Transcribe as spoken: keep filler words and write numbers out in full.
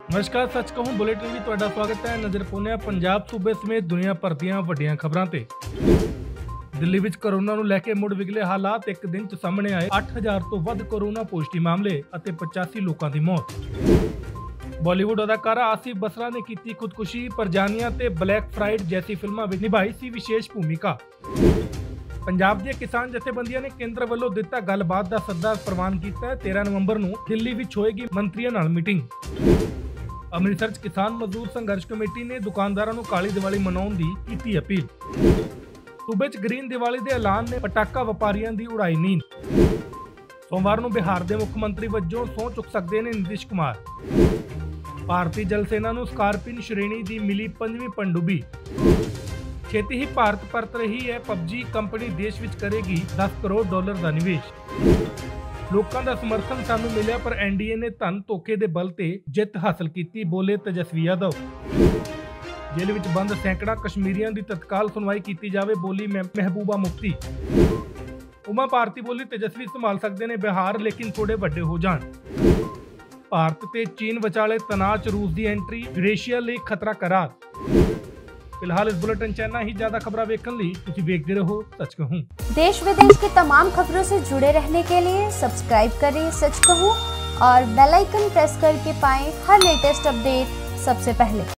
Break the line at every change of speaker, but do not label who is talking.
ਨਮਸਕਾਰ, ਸੱਚ ਕਹੂੰ ਬੁਲੇਟਿਨ ਵਿੱਚ ਤੁਹਾਡਾ ਸਵਾਗਤ ਹੈ। ਨਜ਼ਰ ਪਾਉਂਦੇ ਹਾਂ ਪੰਜਾਬ ਸੂਬੇ ਸਮੇਤ ਦੁਨੀਆ ਭਰ ਦੀਆਂ ਵੱਡੀਆਂ ਖਬਰਾਂ ਤੇ। ਦਿੱਲੀ ਵਿੱਚ ਕੋਰੋਨਾ ਨੂੰ ਲੈ ਕੇ ਮੁੜ ਵਿਗਲੇ ਹਾਲਾਤ। ਇੱਕ ਦਿਨ 'ਚ ਸਾਹਮਣੇ ਆਏ ਅੱਠ ਹਜ਼ਾਰ ਤੋਂ ਵੱਧ ਕੋਰੋਨਾ ਪੋਜ਼ਿਟਿਵ ਮਾਮਲੇ ਅਤੇ ਪਚਾਸੀ ਲੋਕਾਂ ਦੀ ਮੌਤ। ਬਾਲੀਵੁੱਡ ਅਦਾਕਾਰਾ ਆਸਿਫ ਬਸਰਾ ਨੇ ਕੀਤੀ ਖੁਦਕੁਸ਼ੀ। ਪਰਜਾਨੀਆਂ ਤੇ ਬਲੈਕ ਫਰਾਈਡ ਜੈਸੀ ਫਿਲਮਾਂ ਵਿੱਚ ਨਿਭਾਈ ਸੀ ਵਿਸ਼ੇਸ਼ ਭੂਮਿਕਾ। ਪੰਜਾਬ ਦੀਆਂ ਕਿਸਾਨ ਜਥੇਬੰਦੀਆਂ ਨੇ ਕੇਂਦਰ ਵੱਲੋਂ ਦਿੱਤਾ ਗੱਲਬਾਤ ਦਾ ਸੱਦਾ ਪ੍ਰਵਾਨ ਕੀਤਾ ਹੈ। ਤੇਰਾਂ ਨਵੰਬਰ ਨੂੰ ਦਿੱਲੀ ਵਿੱਚ ਹੋਏਗੀ ਮੰਤਰੀਆਂ ਨਾਲ ਮੀਟਿੰਗ। ਅੰਮ੍ਰਿਤਸਰ 'ਚ ਕਿਸਾਨ ਮਜ਼ਦੂਰ ਸੰਘਰਸ਼ ਕਮੇਟੀ ਨੇ ਦੁਕਾਨਦਾਰਾਂ ਨੂੰ ਕਾਲੀ ਦੀਵਾਲੀ ਮਨਾਉਣ ਦੀ ਕੀਤੀ ਅਪੀਲ। ਸੂਬੇ 'ਚ ਗ੍ਰੀਨ ਦੀਵਾਲੀ ਦੇ ਐਲਾਨ ਨੇ ਪਟਾਕਾ ਵਪਾਰੀਆਂ ਦੀ ਉਡਾਈ ਨੀਂਦ। ਸੋਮਵਾਰ ਨੂੰ ਬਿਹਾਰ ਦੇ ਮੁੱਖ ਮੰਤਰੀ ਵਜੋਂ ਸਹੁੰ ਚੁੱਕ ਸਕਦੇ ਨੇ ਨਿਤੀਸ਼ ਕੁਮਾਰ। ਭਾਰਤੀ ਜਲ ਸੈਨਾ ਨੂੰ ਸਕਾਰਪੀਨ ਸ਼੍ਰੇਣੀ ਦੀ ਮਿਲੀ ਪੰਜਵੀਂ ਪਣਡੁੱਬੀ। ਛੇਤੀ ਹੀ ਭਾਰਤ ਪਰਤ ਰਹੀ ਹੈ ਪਬਜੀ ਕੰਪਨੀ। ਦੇਸ਼ ਵਿੱਚ ਕਰੇਗੀ ਦਸ ਕਰੋੜ ਡਾਲਰ ਦਾ ਨਿਵੇਸ਼। ਲੋਕਾਂ ਦਾ ਸਮਰਥਨ ਸਾਨੂੰ ਮਿਲਿਆ, ਪਰ ਐਨਡੀਏ ਨੇ ਧਨ ਧੋਖੇ ਦੇ ਬਲ ਤੇ ਜਿੱਤ ਹਾਸਲ ਕੀਤੀ, ਬੋਲੇ ਤੇਜਸਵੀ ਯਾਦਵ। ਜੇਲ੍ਹ ਵਿੱਚ ਬੰਦ ਸੈਂਕੜਾ ਕਸ਼ਮੀਰੀਆਂ ਦੀ ਤਤਕਾਲ ਸੁਣਵਾਈ ਕੀਤੀ ਜਾਵੇ, ਬੋਲੀ ਮਹਿਬੂਬਾ ਮੁਫਤੀ। ਉਮਾ ਭਾਰਤੀ ਬੋਲੀ ਤੇਜਸਵੀ ਸੰਭਾਲ ਸਕਦੇ ਨੇ ਬਿਹਾਰ, ਲੇਕਿਨ ਥੋੜੇ ਵੱਡੇ ਹੋ ਜਾਣ। ਭਾਰਤ ਤੇ ਚੀਨ ਵਿਚਾਲੇ ਤਣਾਅ 'ਚ ਰੂਸ ਦੀ ਐਂਟਰੀ, ਯੂਰੇਸ਼ੀਆ ਲਈ ਖਤਰਾ ਕਰਾਰ। फिलहाल इस बुलेटिन च इतना ही। ज्यादा खबरां वेखण लई तुसीं वेखदे रहो सच कहूं।
देश विदेश की तमाम खबरों से जुड़े रहने के लिए सब्सक्राइब करें सच कहूं और बेल आइकन प्रेस करके पाएं हर लेटेस्ट अपडेट सबसे पहले।